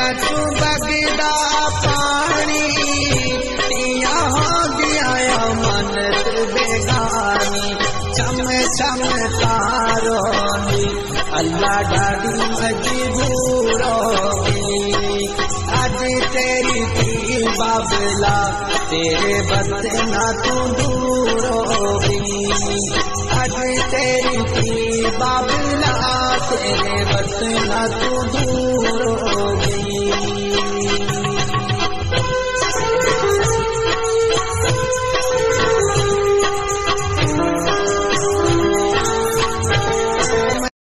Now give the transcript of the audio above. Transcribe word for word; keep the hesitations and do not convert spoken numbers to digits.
तू बगदा पानी तिया हो दिया मन बेगानी चम चम तारोनी अल्लाह डाडी मजबूरोगी आज तेरी थी बाबला तेरे बदले ना तू दूर होगी आज तेरी थी बाबला तेरे बदले ना तू दूर